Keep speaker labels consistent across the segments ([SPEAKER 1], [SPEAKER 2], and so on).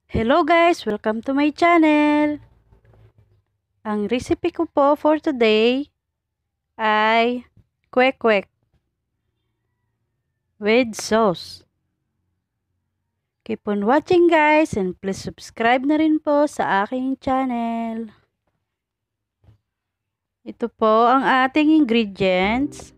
[SPEAKER 1] Hello guys! Welcome to my channel! Ang recipe ko po for today ay kwek with sauce. Keep on watching guys and please subscribe na rin po sa aking channel. Ito po ang ating ingredients.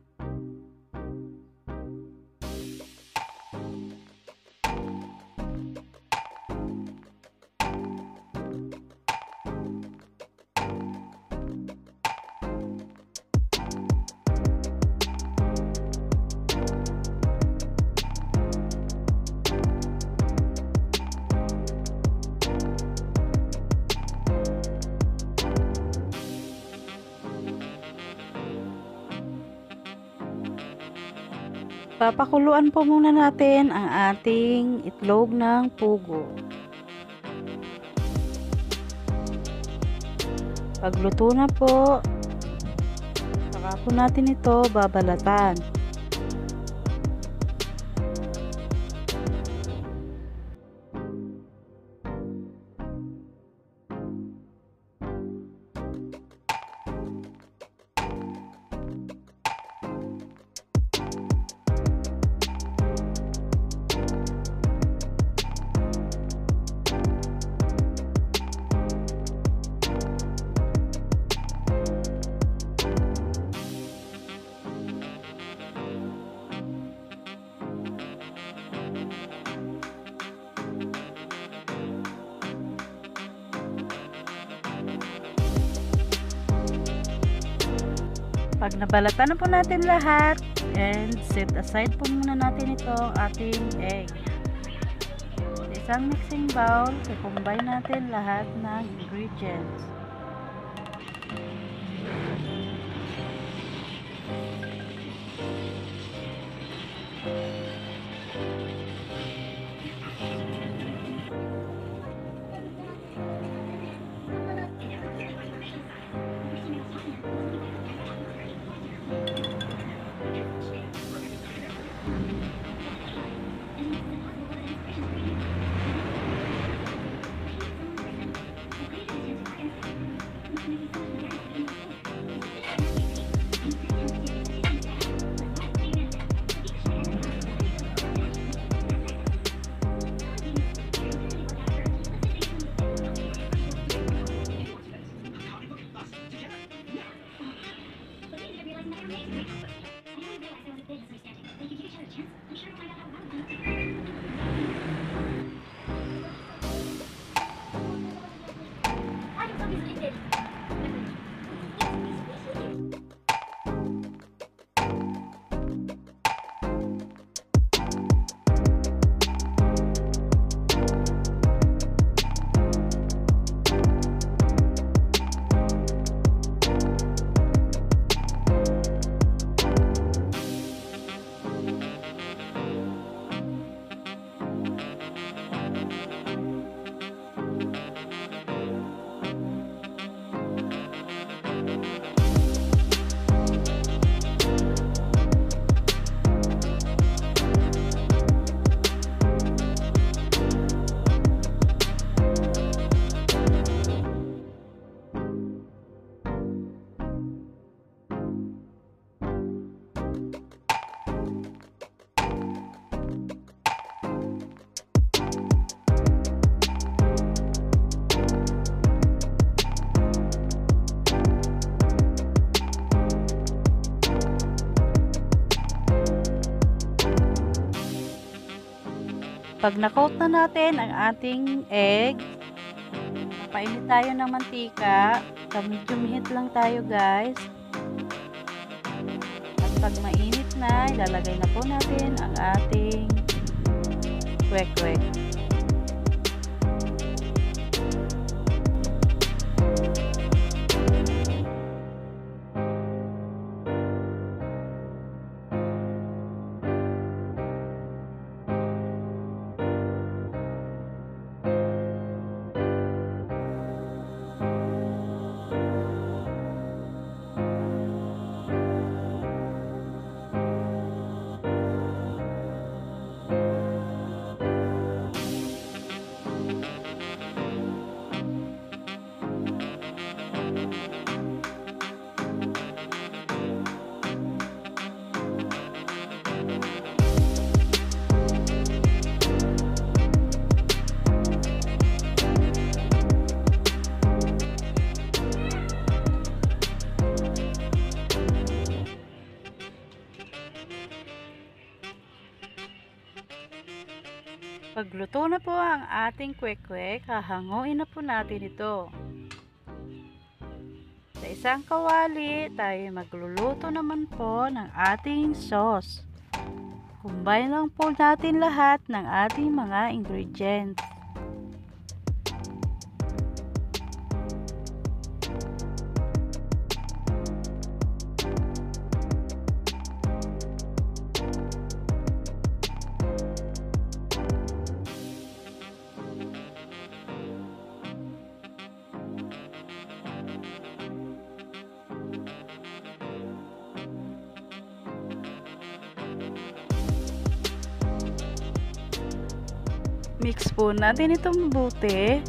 [SPEAKER 1] Papakuluan po muna natin ang ating itlog ng pugo. Pagluto na po, saka po natin ito babalatan. Pag nabalatan na po natin lahat, and set aside po muna natin ito ating egg. Sa isang mixing bowl, i-combine natin lahat ng ingredients. Pag na-coat na natin ang ating egg, painit tayo ng mantika. Medium heat lang tayo guys. At pag mainit na, ilalagay na po natin ang ating kwek. Pagluto na po ang ating kwek-kwek, hahanguin na po natin ito. Sa isang kawali, tayo magluluto naman po ng ating sauce. Combine lang po natin lahat ng ating mga ingredients. Mix po natin ito mabuti.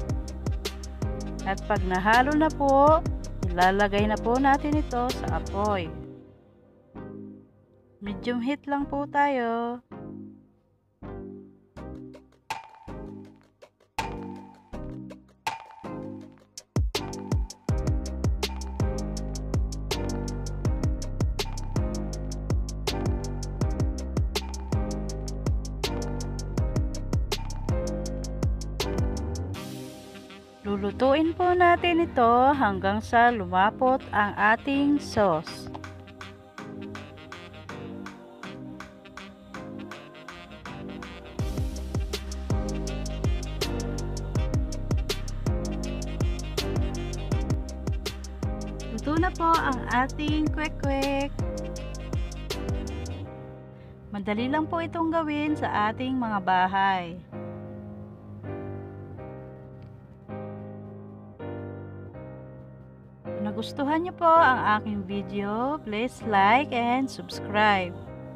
[SPEAKER 1] At pag nahalo na po, ilalagay na po natin ito sa apoy. Medium heat lang po tayo. Lulutuin po natin ito hanggang sa lumapot ang ating sauce. Luto na po ang ating kwek-kwek. Madali lang po itong gawin sa ating mga bahay. Kung nagustuhan niyo po ang aking video, please like and subscribe.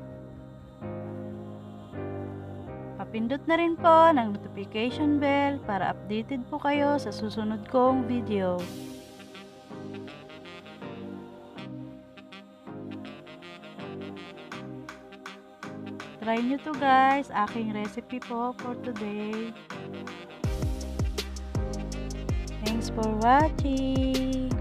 [SPEAKER 1] Papindot na rin po ng notification bell para updated po kayo sa susunod kong video. Try nyo to guys, aking recipe po for today. Thanks for watching!